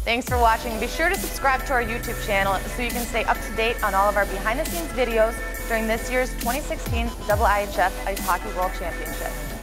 Thanks for watching. Be sure to subscribe to our YouTube channel so you can stay up to date on all of our behind-the-scenes videos during this year's 2016 IIHF Ice Hockey World Championship.